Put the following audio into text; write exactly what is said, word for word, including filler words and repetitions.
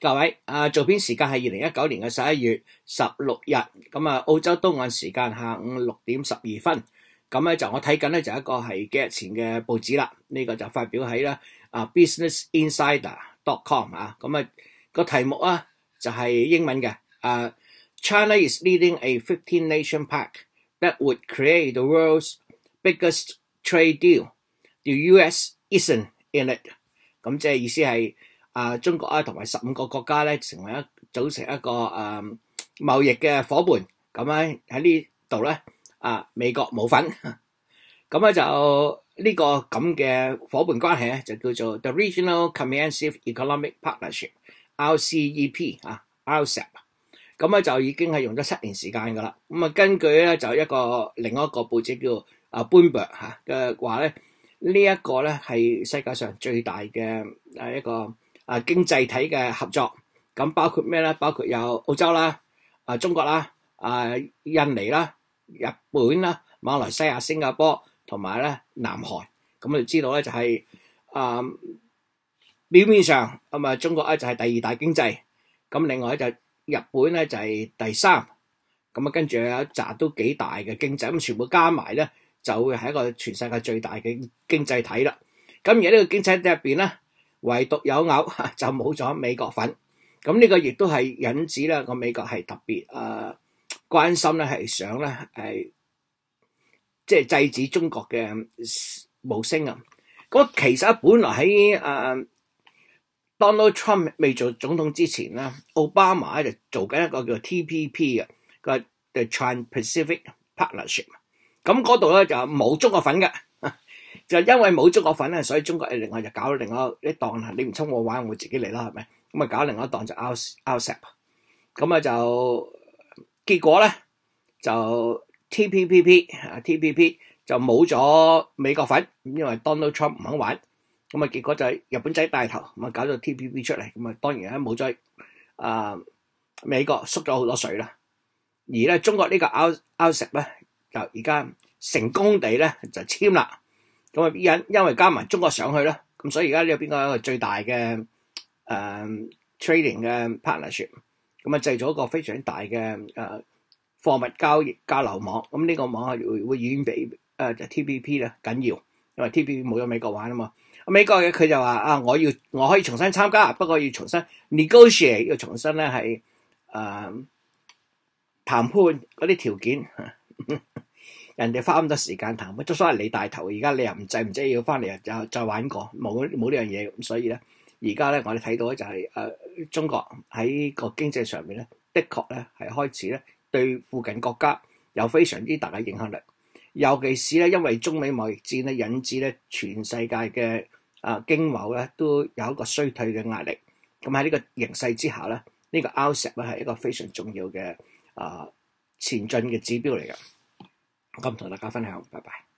各位，啊，做片時間係二零一九年嘅十一月十六日，咁啊，澳洲東岸時間下午六點十二分，咁咧就我睇緊咧就一個係幾日前嘅報紙啦，呢、這個就發表喺咧啊 business insider dot com 啊，咁啊個題目啊就係、是、英文嘅，啊 China is leading a fifteen nation pact that would create the world's biggest trade deal. The U S isn't in it. 咁即係意思係啊，中國啊同埋十五個國家咧成為一組成一個誒、嗯、貿易嘅伙伴，咁咧喺呢度咧啊美國冇份，咁咧就呢個咁嘅伙伴關係咧就叫做 The Regional Comprehensive Economic Partnership R C E P 啊 R C E P， 咁咧就已經係用咗七年時間噶啦。咁啊根據咧就一個另一個報紙叫啊 Bloomberg 嚇嘅話咧，呢一個咧係世界上最大嘅誒一個啊經濟體嘅合作，咁包括咩咧？包括有澳洲啦、啊中國啦、啊印尼啦、日本啦、馬來西亞、新加坡同埋咧南韓。咁我哋知道咧就係、是、啊表面上咁啊中國咧就係第二大經濟，咁另外咧就日本咧就係第三，咁啊跟住有一紮都幾大嘅經濟，咁全部加埋咧就會係一個全世界最大嘅經濟體啦。咁而呢個經濟體入邊咧，唯獨有偶就冇咗美國份，咁呢個亦都係引致咧個美國係特別誒、呃、關心咧，係想咧係即係制止中國嘅無聲啊！咁其實本來喺誒、呃、Donald Trump 未做總統之前咧，奧巴馬就做緊一個叫 T P P 嘅個 The Trans-Pacific Partnership， 咁嗰度咧就冇中國份嘅。就因為冇中國份咧，所以中國誒另外就搞另外一檔，你唔侵我玩，我會自己嚟啦，係咪？咁啊搞另外一檔就 R C E P， 咁啊就結果咧就 T P P P 啊 T P P 就冇咗美國份，因為 Donald Trump 唔肯玩，咁啊結果就係日本仔帶頭，咁啊搞咗 T P P 出嚟，咁啊當然咧冇咗啊美國縮咗好多水啦，而咧中國呢個 R C E P 咧就而家成功地咧就簽啦。咁啊，因因為加埋中國上去啦，咁所以而家呢個邊個一個最大嘅誒、呃、trading 嘅 partnership， 咁啊製造一個非常大嘅誒、呃、貨物交易交流網。咁呢個網係會會遠比誒就 T P P 咧緊要，因為 T P P 冇咗美國玩啊嘛。美國嘅佢就話啊，我要我可以重新參加，不過要重新 negotiate， 要重新咧係誒談判嗰啲條件。人哋花咁多時間談，都所謂你帶頭，而家你又唔制唔制要翻嚟又再玩過，冇冇呢樣嘢，咁所以咧，而家咧我哋睇到咧就係、是、誒、呃、中國喺個經濟上面咧，的確咧係開始咧對附近國家有非常之大嘅影響力，尤其是咧因為中美貿易戰咧引致咧全世界嘅啊、呃、經貿咧都有一個衰退嘅壓力，咁喺呢個形勢之下咧，呢、這個 R C E P 咧係一個非常重要嘅啊、呃、前進嘅指標嚟嘅。咁同大家分享，拜拜。